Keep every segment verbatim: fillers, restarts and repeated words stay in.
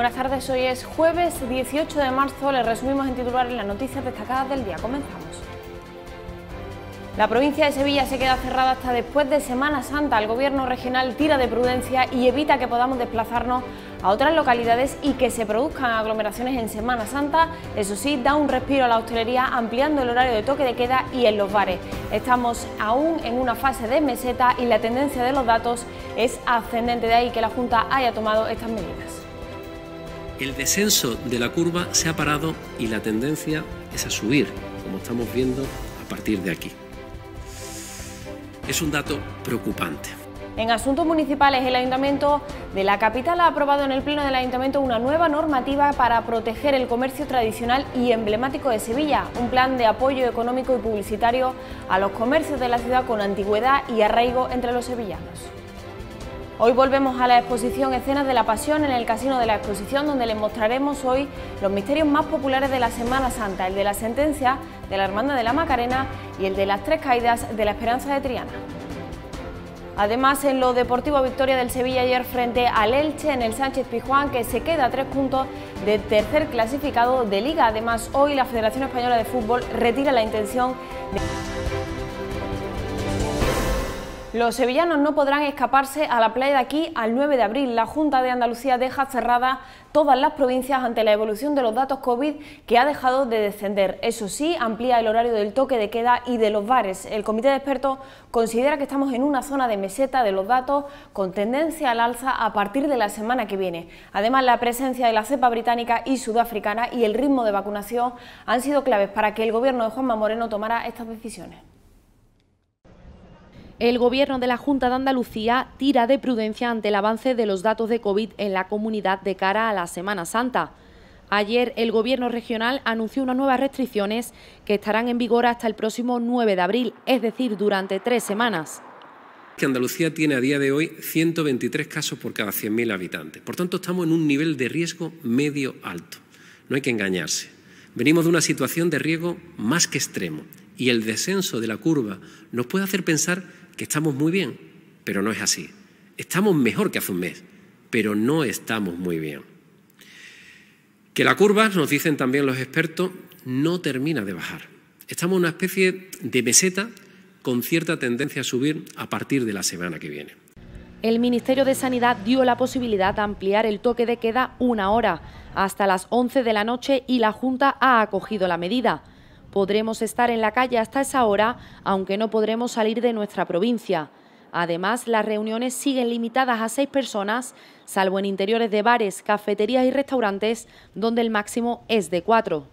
Buenas tardes, hoy es jueves dieciocho de marzo, les resumimos en titulares las noticias destacadas del día. Comenzamos. La provincia de Sevilla se queda cerrada hasta después de Semana Santa. El gobierno regional tira de prudencia y evita que podamos desplazarnos a otras localidades y que se produzcan aglomeraciones en Semana Santa. Eso sí, da un respiro a la hostelería ampliando el horario de toque de queda y en los bares. Estamos aún en una fase de meseta y la tendencia de los datos es ascendente, de ahí que la Junta haya tomado estas medidas. El descenso de la curva se ha parado y la tendencia es a subir, como estamos viendo a partir de aquí. Es un dato preocupante. En asuntos municipales, el Ayuntamiento de la capital ha aprobado en el Pleno del Ayuntamiento una nueva normativa para proteger el comercio tradicional y emblemático de Sevilla, un plan de apoyo económico y publicitario a los comercios de la ciudad con antigüedad y arraigo entre los sevillanos. Hoy volvemos a la exposición Escenas de la Pasión en el Casino de la Exposición, donde les mostraremos hoy los misterios más populares de la Semana Santa, el de la sentencia de la Hermandad de la Macarena y el de las tres caídas de la Esperanza de Triana. Además, en lo deportivo, victoria del Sevilla ayer frente al Elche en el Sánchez Pizjuán, que se queda a tres puntos de tercer clasificado de Liga. Además, hoy la Federación Española de Fútbol retira la intención de... Los sevillanos no podrán escaparse a la playa de aquí al nueve de abril. La Junta de Andalucía deja cerradas todas las provincias ante la evolución de los datos COVID, que ha dejado de descender. Eso sí, amplía el horario del toque de queda y de los bares. El comité de expertos considera que estamos en una zona de meseta de los datos con tendencia al alza a partir de la semana que viene. Además, la presencia de la cepa británica y sudafricana y el ritmo de vacunación han sido claves para que el gobierno de Juanma Moreno tomara estas decisiones. El Gobierno de la Junta de Andalucía tira de prudencia ante el avance de los datos de COVID en la comunidad de cara a la Semana Santa. Ayer el Gobierno regional anunció unas nuevas restricciones que estarán en vigor hasta el próximo nueve de abril, es decir, durante tres semanas. Que Andalucía tiene a día de hoy ciento veintitrés casos por cada cien mil habitantes. Por tanto, estamos en un nivel de riesgo medio alto. No hay que engañarse. Venimos de una situación de riesgo más que extremo y el descenso de la curva nos puede hacer pensar que estamos muy bien, pero no es así. Estamos mejor que hace un mes, pero no estamos muy bien. Que la curva, nos dicen también los expertos, no termina de bajar. Estamos en una especie de meseta con cierta tendencia a subir a partir de la semana que viene. El Ministerio de Sanidad dio la posibilidad de ampliar el toque de queda una hora, hasta las once de la noche, y la Junta ha acogido la medida. Podremos estar en la calle hasta esa hora, aunque no podremos salir de nuestra provincia. Además, las reuniones siguen limitadas a seis personas, salvo en interiores de bares, cafeterías y restaurantes, donde el máximo es de cuatro.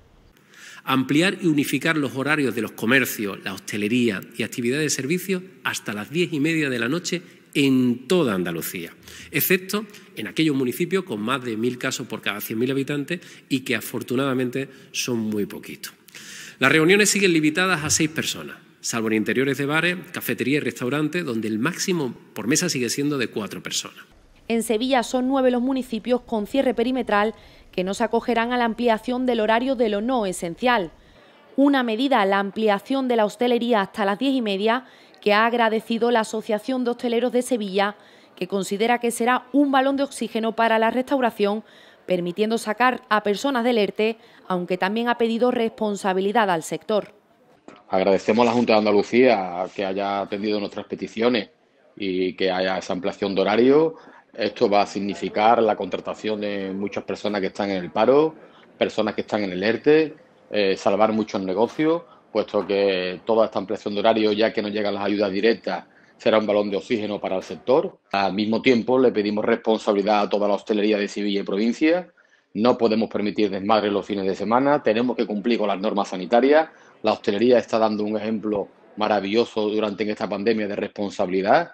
Ampliar y unificar los horarios de los comercios, la hostelería y actividades de servicio hasta las diez y media de la noche en toda Andalucía, excepto en aquellos municipios con más de mil casos por cada cien mil habitantes y que afortunadamente son muy poquitos. Las reuniones siguen limitadas a seis personas, salvo en interiores de bares, cafeterías y restaurantes, donde el máximo por mesa sigue siendo de cuatro personas. En Sevilla son nueve los municipios con cierre perimetral que no se acogerán a la ampliación del horario de lo no esencial. Una medida, la ampliación de la hostelería hasta las diez y media, que ha agradecido la Asociación de Hosteleros de Sevilla, que considera que será un balón de oxígeno para la restauración, permitiendo sacar a personas del ERTE, aunque también ha pedido responsabilidad al sector. Agradecemos a la Junta de Andalucía que haya atendido nuestras peticiones y que haya esa ampliación de horario. Esto va a significar la contratación de muchas personas que están en el paro, personas que están en el ERTE, eh, salvar muchos negocios, puesto que toda esta ampliación de horario, ya que no llegan las ayudas directas, será un balón de oxígeno para el sector. Al mismo tiempo, le pedimos responsabilidad a toda la hostelería de Sevilla y provincia. No podemos permitir desmadres los fines de semana, tenemos que cumplir con las normas sanitarias. La hostelería está dando un ejemplo maravilloso durante esta pandemia de responsabilidad.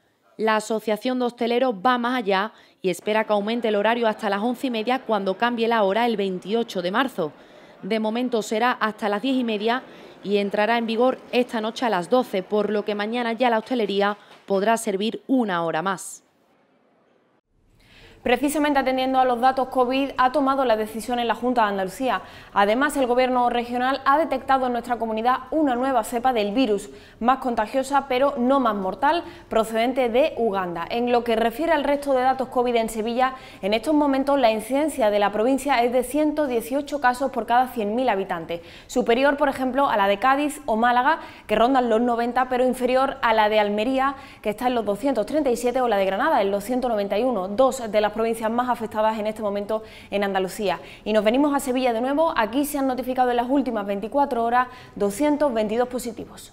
La Asociación de Hosteleros va más allá y espera que aumente el horario hasta las once y media cuando cambie la hora el veintiocho de marzo. De momento será hasta las diez y media y entrará en vigor esta noche a las doce, por lo que mañana ya la hostelería podrá servir una hora más. Precisamente atendiendo a los datos COVID ha tomado la decisión en la Junta de Andalucía. Además, el Gobierno regional ha detectado en nuestra comunidad una nueva cepa del virus, más contagiosa pero no más mortal, procedente de Uganda. En lo que refiere al resto de datos COVID en Sevilla, en estos momentos la incidencia de la provincia es de ciento dieciocho casos por cada cien mil habitantes, superior, por ejemplo, a la de Cádiz o Málaga, que rondan los noventa, pero inferior a la de Almería, que está en los doscientos treinta y siete, o la de Granada, en los ciento noventa y uno, dos de las provincias más afectadas en este momento en Andalucía. Y nos venimos a Sevilla de nuevo. Aquí se han notificado en las últimas veinticuatro horas doscientos veintidós positivos.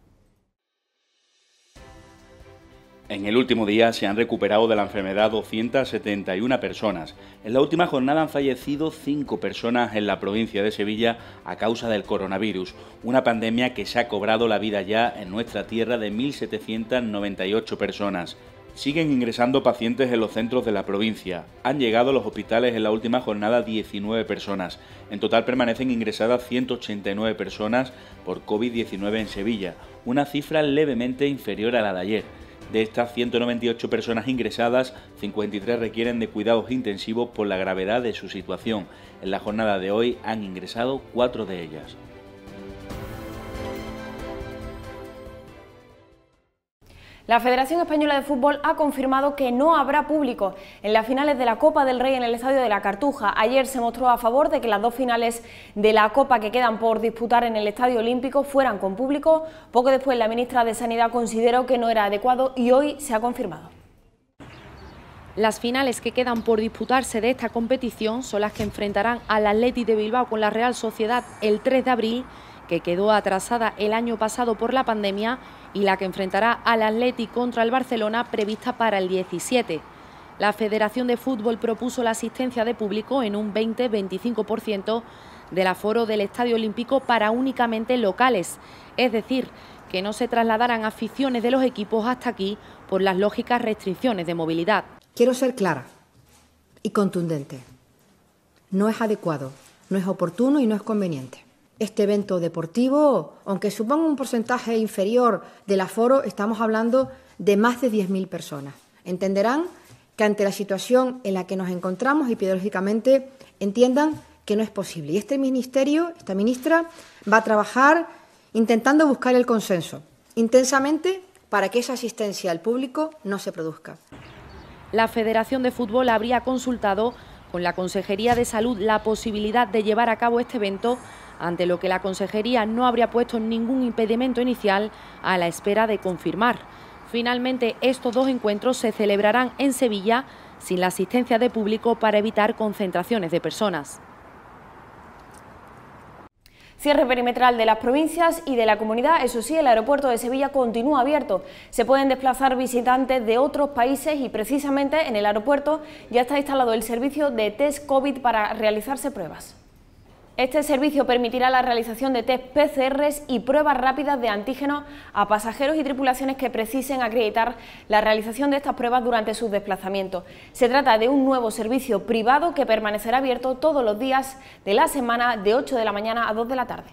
En el último día se han recuperado de la enfermedad doscientas setenta y una personas. En la última jornada han fallecido cinco personas en la provincia de Sevilla a causa del coronavirus, una pandemia que se ha cobrado la vida ya en nuestra tierra de mil setecientas noventa y ocho personas. Siguen ingresando pacientes en los centros de la provincia. Han llegado a los hospitales en la última jornada diecinueve personas. En total permanecen ingresadas ciento ochenta y nueve personas por COVID diecinueve en Sevilla, una cifra levemente inferior a la de ayer. De estas ciento noventa y ocho personas ingresadas, cincuenta y tres requieren de cuidados intensivos por la gravedad de su situación. En la jornada de hoy han ingresado cuatro de ellas. La Federación Española de Fútbol ha confirmado que no habrá público en las finales de la Copa del Rey en el Estadio de la Cartuja. Ayer se mostró a favor de que las dos finales de la Copa que quedan por disputar en el Estadio Olímpico fueran con público. Poco después la ministra de Sanidad consideró que no era adecuado y hoy se ha confirmado. Las finales que quedan por disputarse de esta competición son las que enfrentarán al Athletic de Bilbao con la Real Sociedad el tres de abril, que quedó atrasada el año pasado por la pandemia, y la que enfrentará al Athletic contra el Barcelona, prevista para el diecisiete. La Federación de Fútbol propuso la asistencia de público en un veinte a veinticinco por ciento del aforo del Estadio Olímpico para únicamente locales, es decir, que no se trasladaran aficiones de los equipos hasta aquí por las lógicas restricciones de movilidad. Quiero ser clara y contundente. No es adecuado, no es oportuno y no es conveniente. Este evento deportivo, aunque suponga un porcentaje inferior del aforo, estamos hablando de más de diez mil personas. Entenderán que ante la situación en la que nos encontramos, epidemiológicamente, entiendan que no es posible. Y este ministerio, esta ministra, va a trabajar intentando buscar el consenso intensamente para que esa asistencia al público no se produzca. La Federación de Fútbol habría consultado con la Consejería de Salud la posibilidad de llevar a cabo este evento, ante lo que la Consejería no habría puesto ningún impedimento inicial a la espera de confirmar. Finalmente, estos dos encuentros se celebrarán en Sevilla sin la asistencia de público para evitar concentraciones de personas. Cierre perimetral de las provincias y de la comunidad. Eso sí, el aeropuerto de Sevilla continúa abierto. Se pueden desplazar visitantes de otros países y precisamente en el aeropuerto ya está instalado el servicio de test COVID para realizarse pruebas. Este servicio permitirá la realización de test P C Rs y pruebas rápidas de antígenos a pasajeros y tripulaciones que precisen acreditar la realización de estas pruebas durante sus desplazamientos. Se trata de un nuevo servicio privado que permanecerá abierto todos los días de la semana de ocho de la mañana a dos de la tarde.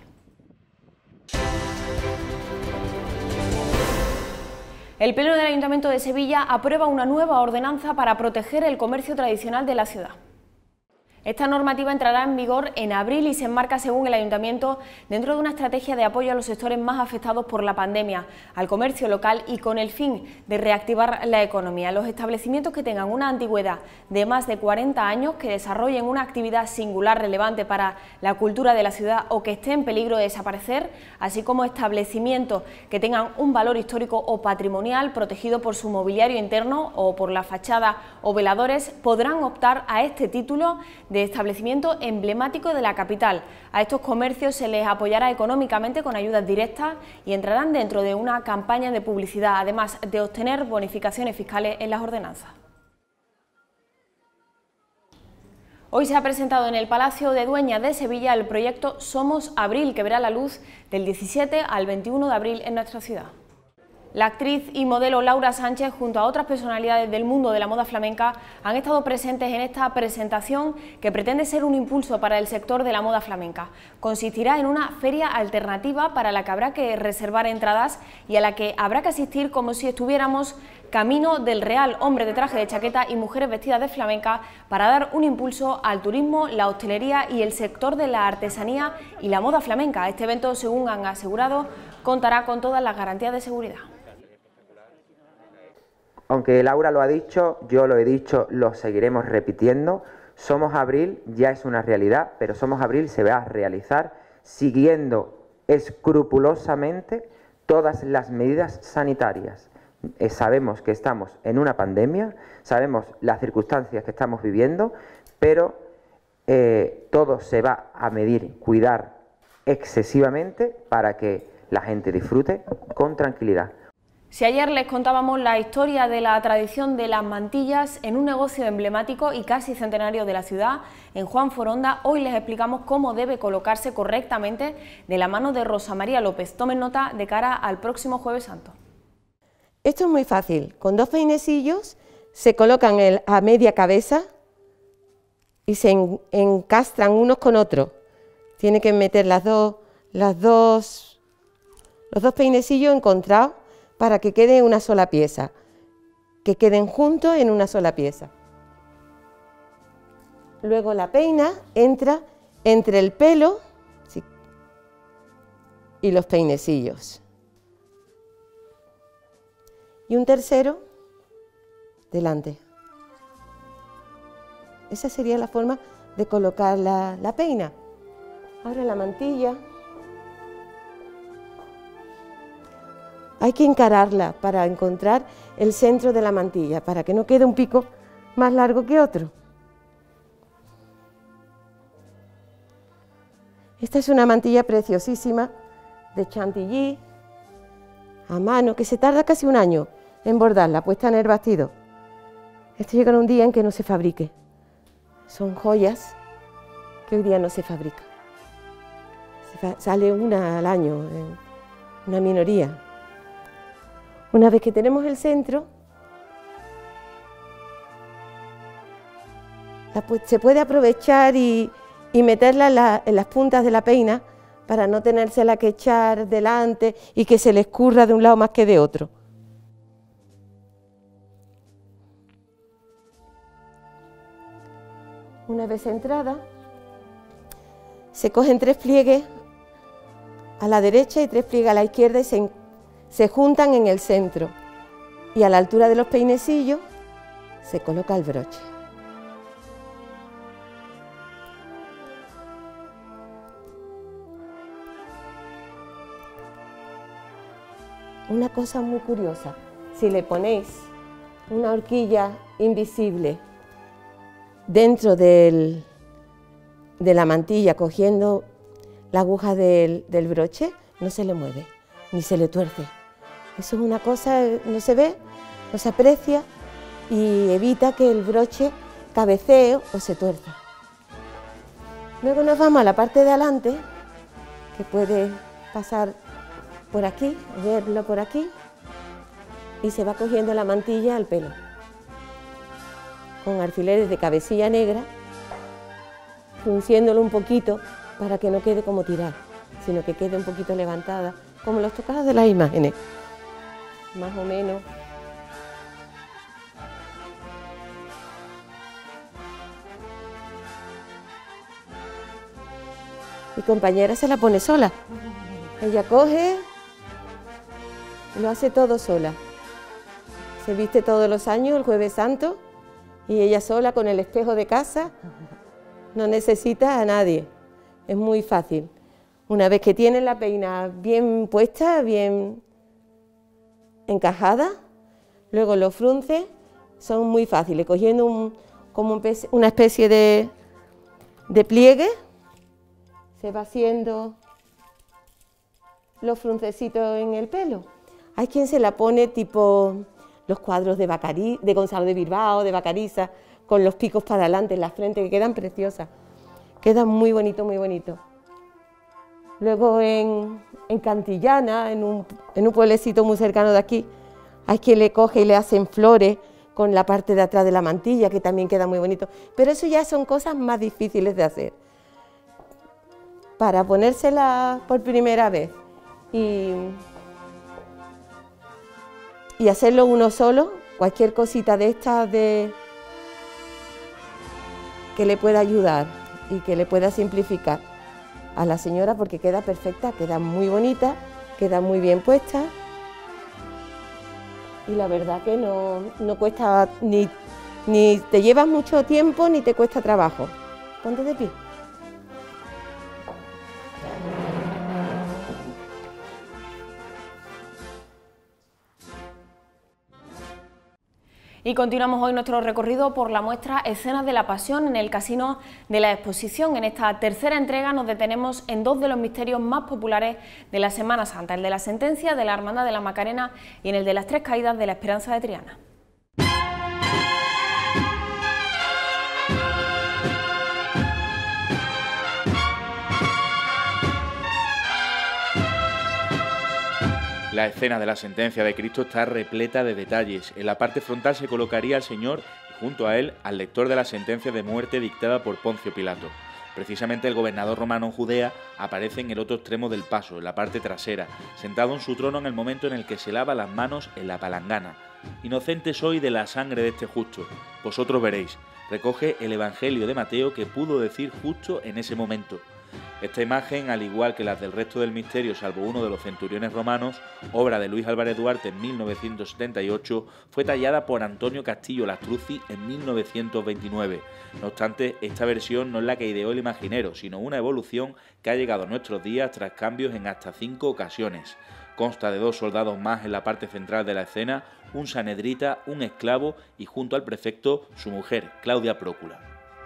El Pleno del Ayuntamiento de Sevilla aprueba una nueva ordenanza para proteger el comercio tradicional de la ciudad. Esta normativa entrará en vigor en abril y se enmarca, según el Ayuntamiento, dentro de una estrategia de apoyo a los sectores más afectados por la pandemia, al comercio local y con el fin de reactivar la economía. Los establecimientos que tengan una antigüedad de más de cuarenta años, que desarrollen una actividad singular relevante para la cultura de la ciudad o que esté en peligro de desaparecer, así como establecimientos que tengan un valor histórico o patrimonial protegido por su mobiliario interno o por la fachada o veladores, podrán optar a este título de establecimiento emblemático de la capital. A estos comercios se les apoyará económicamente con ayudas directas y entrarán dentro de una campaña de publicidad, además de obtener bonificaciones fiscales en las ordenanzas. Hoy se ha presentado en el Palacio de Dueñas de Sevilla el proyecto Somos Abril, que verá la luz del diecisiete al veintiuno de abril en nuestra ciudad. La actriz y modelo Laura Sánchez, junto a otras personalidades del mundo de la moda flamenca, han estado presentes en esta presentación que pretende ser un impulso para el sector de la moda flamenca. Consistirá en una feria alternativa para la que habrá que reservar entradas y a la que habrá que asistir como si estuviéramos camino del Real, hombres de traje de chaqueta y mujeres vestidas de flamenca, para dar un impulso al turismo, la hostelería y el sector de la artesanía y la moda flamenca. Este evento, según han asegurado, contará con todas las garantías de seguridad. Aunque Laura lo ha dicho, yo lo he dicho, lo seguiremos repitiendo. Somos Abril ya es una realidad, pero Somos Abril se va a realizar siguiendo escrupulosamente todas las medidas sanitarias. Eh, sabemos que estamos en una pandemia, sabemos las circunstancias que estamos viviendo, pero eh, todo se va a medir, cuidar excesivamente para que la gente disfrute con tranquilidad. Si ayer les contábamos la historia de la tradición de las mantillas en un negocio emblemático y casi centenario de la ciudad, en Juan Foronda, hoy les explicamos cómo debe colocarse correctamente de la mano de Rosa María López. Tomen nota de cara al próximo Jueves Santo. Esto es muy fácil. Con dos peinecillos se colocan el, a media cabeza y se en, encastran unos con otros. Tiene que meter las dos, las dos, los dos peinecillos encontrados para que quede una sola pieza, que queden juntos en una sola pieza. Luego la peina entra entre el pelo, ¿sí?, y los peinecillos. Y un tercero delante. Esa sería la forma de colocar la, la peina. Ahora la mantilla. Hay que encararla para encontrar el centro de la mantilla, para que no quede un pico más largo que otro. Esta es una mantilla preciosísima de chantilly, a mano, que se tarda casi un año en bordarla, puesta en el bastidor. Esto llega un día en que no se fabrique. Son joyas que hoy día no se fabrican. Se fa- sale una al año, en una minoría. Una vez que tenemos el centro, la, pues, se puede aprovechar y, y meterla en, la, en las puntas de la peina para no tenérsela que echar delante y que se le escurra de un lado más que de otro. Una vez entrada, se cogen tres pliegues a la derecha y tres pliegues a la izquierda y se, se juntan en el centro. Y a la altura de los peinecillos se coloca el broche. Una cosa muy curiosa, si le ponéis una horquilla invisible dentro del, de la mantilla, cogiendo la aguja del, del broche, no se le mueve, ni se le tuerce. Eso es una cosa, no se ve, no se aprecia y evita que el broche cabecee o se tuerza. Luego nos vamos a la parte de adelante, que puede pasar por aquí, verlo por aquí, y se va cogiendo la mantilla al pelo, con alfileres de cabecilla negra, frunciéndolo un poquito para que no quede como tirar, sino que quede un poquito levantada, como los tocados de las imágenes, más o menos. Mi compañera se la pone sola, ella coge y lo hace todo sola. Se viste todos los años el Jueves Santo y ella sola con el espejo de casa, no necesita a nadie, es muy fácil. Una vez que tiene la peina bien puesta, bien encajada, luego los frunces son muy fáciles, cogiendo un, como un, una especie de, de pliegue, se va haciendo los fruncecitos en el pelo. Hay quien se la pone tipo los cuadros de, Bacari, de Gonzalo de Bilbao, de Bacariza, con los picos para adelante en la frente, que quedan preciosas. Quedan muy bonito, muy bonito. Luego en, en Cantillana, en un, en un pueblecito muy cercano de aquí, hay quien le coge y le hacen flores con la parte de atrás de la mantilla, que también queda muy bonito, pero eso ya son cosas más difíciles de hacer. Para ponérsela por primera vez y, y hacerlo uno solo, cualquier cosita de estas de, que le pueda ayudar y que le pueda simplificar a la señora, porque queda perfecta, queda muy bonita, queda muy bien puesta. Y la verdad que no, no cuesta, ni, ni te llevas mucho tiempo, ni te cuesta trabajo. Ponte de pie. Y continuamos hoy nuestro recorrido por la muestra Escenas de la Pasión en el Casino de la Exposición. En esta tercera entrega nos detenemos en dos de los misterios más populares de la Semana Santa, el de la Sentencia de la Hermandad de la Macarena y en el de las Tres Caídas de la Esperanza de Triana. La escena de la sentencia de Cristo está repleta de detalles. En la parte frontal se colocaría al Señor y junto a él al lector de la sentencia de muerte dictada por Poncio Pilato. Precisamente el gobernador romano en Judea aparece en el otro extremo del paso, en la parte trasera, sentado en su trono en el momento en el que se lava las manos en la palangana. Inocente soy de la sangre de este justo, vosotros veréis, recoge el Evangelio de Mateo que pudo decir justo en ese momento. Esta imagen, al igual que las del resto del misterio, salvo uno de los centuriones romanos, obra de Luis Álvarez Duarte en mil novecientos setenta y ocho, fue tallada por Antonio Castillo Lastruzzi en mil novecientos veintinueve. No obstante, esta versión no es la que ideó el imaginero, sino una evolución que ha llegado a nuestros días tras cambios en hasta cinco ocasiones. Consta de dos soldados más en la parte central de la escena, un sanedrita, un esclavo y junto al prefecto su mujer, Claudia Prócula.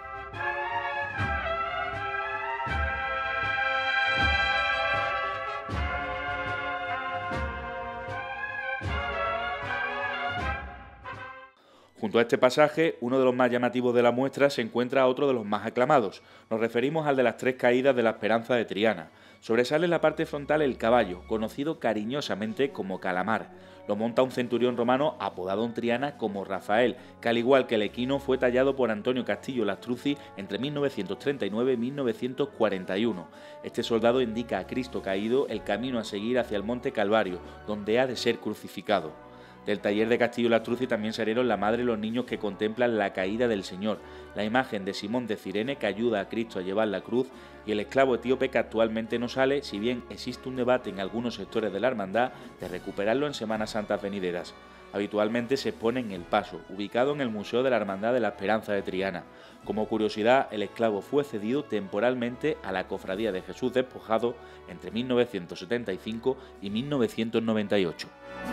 Junto a este pasaje, uno de los más llamativos de la muestra, se encuentra otro de los más aclamados. Nos referimos al de las Tres Caídas de la Esperanza de Triana. Sobresale en la parte frontal el caballo, conocido cariñosamente como Calamar. Lo monta un centurión romano apodado en Triana como Rafael, que al igual que el equino fue tallado por Antonio Castillo Lastruzzi entre mil novecientos treinta y nueve y mil novecientos cuarenta y uno. Este soldado indica a Cristo caído el camino a seguir hacia el monte Calvario, donde ha de ser crucificado. Del taller de Castillo Lastruzzi también salieron la madre y los niños que contemplan la caída del Señor, la imagen de Simón de Cirene que ayuda a Cristo a llevar la cruz y el esclavo etíope que actualmente no sale, si bien existe un debate en algunos sectores de la hermandad de recuperarlo en Semanas Santas venideras. Habitualmente se expone en El Paso, ubicado en el Museo de la Hermandad de la Esperanza de Triana. Como curiosidad, el esclavo fue cedido temporalmente a la Cofradía de Jesús Despojado entre mil novecientos setenta y cinco y mil novecientos noventa y ocho.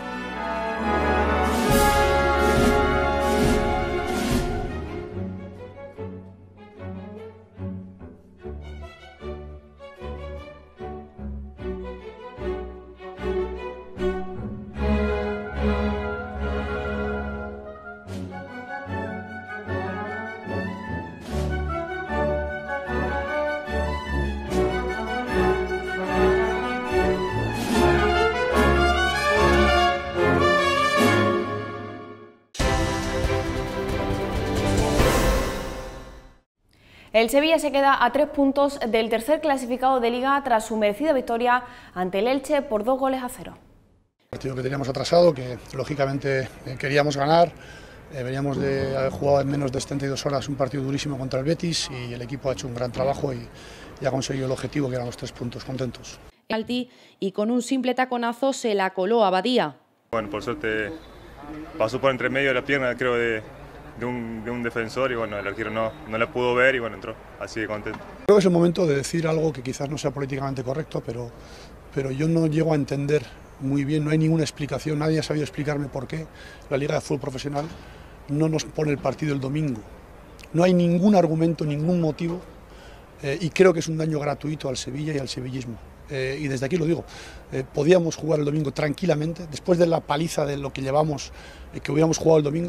El Sevilla se queda a tres puntos del tercer clasificado de Liga tras su merecida victoria ante el Elche por dos goles a cero. Partido que teníamos atrasado, que lógicamente eh, queríamos ganar, eh, veníamos de haber jugado en menos de setenta y dos horas un partido durísimo contra el Betis y el equipo ha hecho un gran trabajo y, y ha conseguido el objetivo que eran los tres puntos, contentos. Alti y con un simple taconazo se la coló a Badía. Bueno, por suerte pasó por entre medio de la pierna, creo, de, de, un, de un defensor y bueno, el arquero no, no la pudo ver y bueno, entró, así de contento. Creo que es el momento de decir algo que quizás no sea políticamente correcto, pero, pero yo no llego a entender muy bien, no hay ninguna explicación, nadie ha sabido explicarme por qué la Liga de Fútbol Profesional no nos pone el partido el domingo. No hay ningún argumento, ningún motivo eh, y creo que es un daño gratuito al Sevilla y al sevillismo. Eh, y desde aquí lo digo, eh, podíamos jugar el domingo tranquilamente, después de la paliza de lo que llevamos, eh, que hubiéramos jugado el domingo,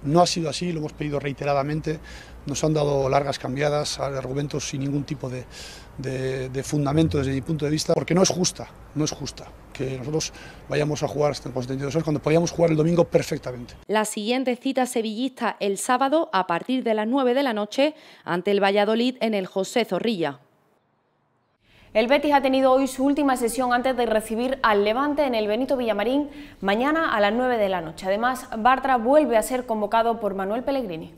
No ha sido así, lo hemos pedido reiteradamente, nos han dado largas cambiadas, argumentos sin ningún tipo de, de, de fundamento desde mi punto de vista, porque no es justa, no es justa que nosotros vayamos a jugar hasta con setenta y dos horas cuando podíamos jugar el domingo perfectamente. La siguiente cita sevillista el sábado a partir de las nueve de la noche ante el Valladolid en el José Zorrilla. El Betis ha tenido hoy su última sesión antes de recibir al Levante en el Benito Villamarín mañana a las nueve de la noche. Además, Bartra vuelve a ser convocado por Manuel Pellegrini.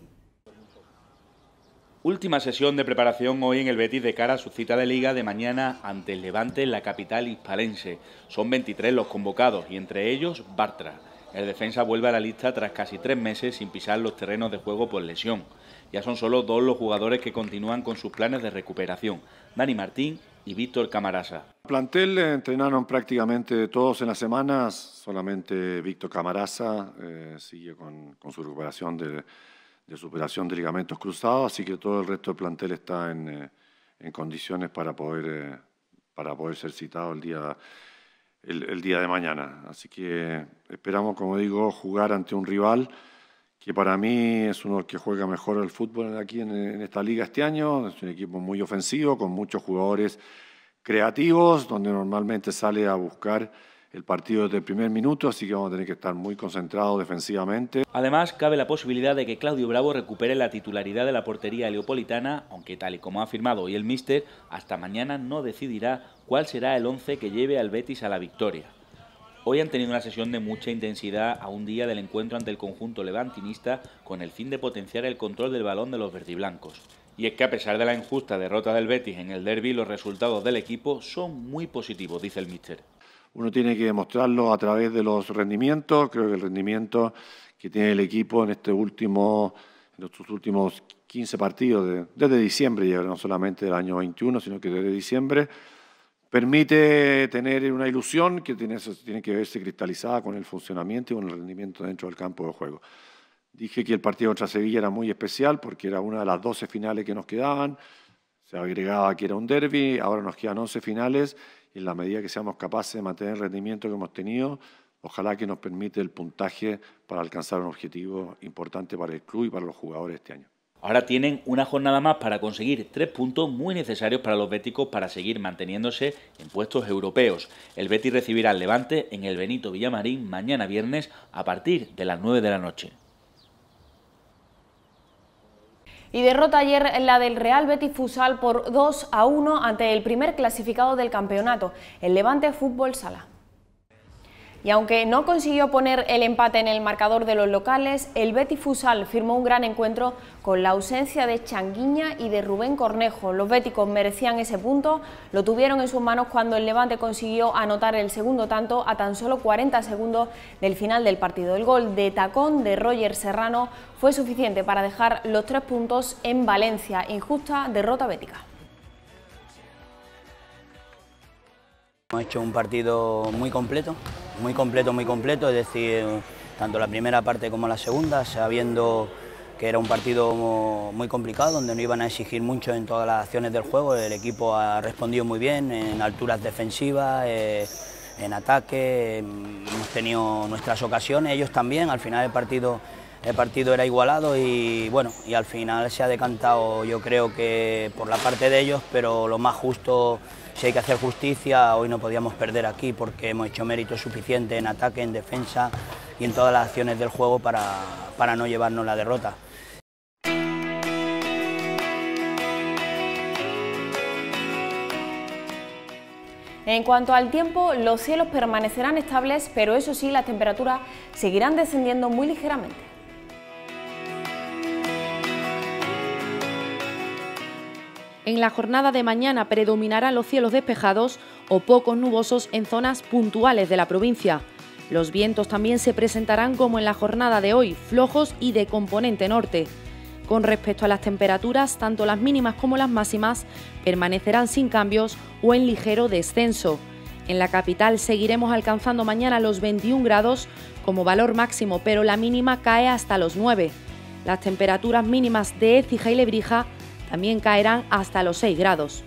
Última sesión de preparación hoy en el Betis de cara a su cita de Liga de mañana ante el Levante en la capital hispalense. Son veintitrés los convocados y entre ellos Bartra. El defensa vuelve a la lista tras casi tres meses sin pisar los terrenos de juego por lesión. Ya son solo dos los jugadores que continúan con sus planes de recuperación, Dani Martín y Víctor Camarasa. El plantel entrenaron prácticamente todos en las semanas, solamente Víctor Camarasa eh, sigue con, con su recuperación de, de superación de ligamentos cruzados, así que todo el resto del plantel está en, eh, en condiciones para poder, eh, para poder ser citado el día, el, el día de mañana. Así que esperamos, como digo, jugar ante un rival que para mí es uno de los que juega mejor el fútbol aquí en, en esta liga este año. Es un equipo muy ofensivo, con muchos jugadores creativos, donde normalmente sale a buscar el partido desde el primer minuto, así que vamos a tener que estar muy concentrados defensivamente. Además, cabe la posibilidad de que Claudio Bravo recupere la titularidad de la portería leopolitana, aunque tal y como ha afirmado hoy el míster, hasta mañana no decidirá cuál será el once que lleve al Betis a la victoria. Hoy han tenido una sesión de mucha intensidad a un día del encuentro ante el conjunto levantinista con el fin de potenciar el control del balón de los verdiblancos. Y es que a pesar de la injusta derrota del Betis en el derbi, los resultados del equipo son muy positivos, dice el míster. Uno tiene que demostrarlo a través de los rendimientos. Creo que el rendimiento que tiene el equipo en este último, en estos últimos quince partidos, de, desde diciembre, ya no solamente del año veintiuno, sino que desde diciembre, permite tener una ilusión que tiene, tiene que verse cristalizada con el funcionamiento y con el rendimiento dentro del campo de juego. Dije que el partido contra Sevilla era muy especial porque era una de las doce finales que nos quedaban, se agregaba que era un derbi, ahora nos quedan once finales y en la medida que seamos capaces de mantener el rendimiento que hemos tenido, ojalá que nos permite el puntaje para alcanzar un objetivo importante para el club y para los jugadores este año. Ahora tienen una jornada más para conseguir tres puntos muy necesarios para los béticos para seguir manteniéndose en puestos europeos. El Betis recibirá al Levante en el Benito Villamarín mañana viernes a partir de las nueve de la noche. Y derrota ayer la del Real Betis Futsal por dos a uno ante el primer clasificado del campeonato, el Levante Fútbol Sala. Y aunque no consiguió poner el empate en el marcador de los locales, el Betis Futsal firmó un gran encuentro con la ausencia de Changuiña y de Rubén Cornejo. Los béticos merecían ese punto, lo tuvieron en sus manos cuando el Levante consiguió anotar el segundo tanto a tan solo cuarenta segundos del final del partido. El gol de tacón de Roger Serrano fue suficiente para dejar los tres puntos en Valencia. Injusta derrota bética. Hemos hecho un partido muy completo, muy completo, muy completo, es decir, tanto la primera parte como la segunda, sabiendo que era un partido muy complicado, donde no iban a exigir mucho en todas las acciones del juego. El equipo ha respondido muy bien en alturas defensivas, eh, en ataque, hemos tenido nuestras ocasiones, ellos también. Al final el partido, el partido era igualado y bueno, y al final se ha decantado, yo creo que por la parte de ellos, pero lo más justo, si hay que hacer justicia, hoy no podíamos perder aquí porque hemos hecho mérito suficiente en ataque, en defensa y en todas las acciones del juego para, para no llevarnos la derrota. En cuanto al tiempo, los cielos permanecerán estables, pero eso sí, las temperaturas seguirán descendiendo muy ligeramente. En la jornada de mañana predominarán los cielos despejados o pocos nubosos en zonas puntuales de la provincia. Los vientos también se presentarán como en la jornada de hoy, flojos y de componente norte. Con respecto a las temperaturas, tanto las mínimas como las máximas permanecerán sin cambios o en ligero descenso. En la capital seguiremos alcanzando mañana los veintiún grados como valor máximo, pero la mínima cae hasta los nueve. Las temperaturas mínimas de Écija y Lebrija también caerán hasta los seis grados.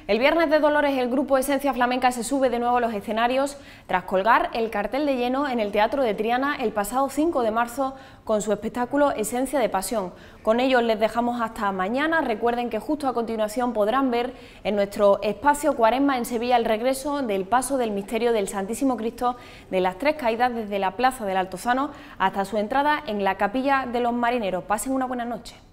El viernes de Dolores el grupo Esencia Flamenca se sube de nuevo a los escenarios tras colgar el cartel de lleno en el Teatro de Triana el pasado cinco de marzo con su espectáculo Esencia de Pasión. Con ellos les dejamos hasta mañana. Recuerden que justo a continuación podrán ver en nuestro espacio Cuaresma en Sevilla el regreso del paso del misterio del Santísimo Cristo de las Tres Caídas desde la Plaza del Altozano hasta su entrada en la Capilla de los Marineros. Pasen una buena noche.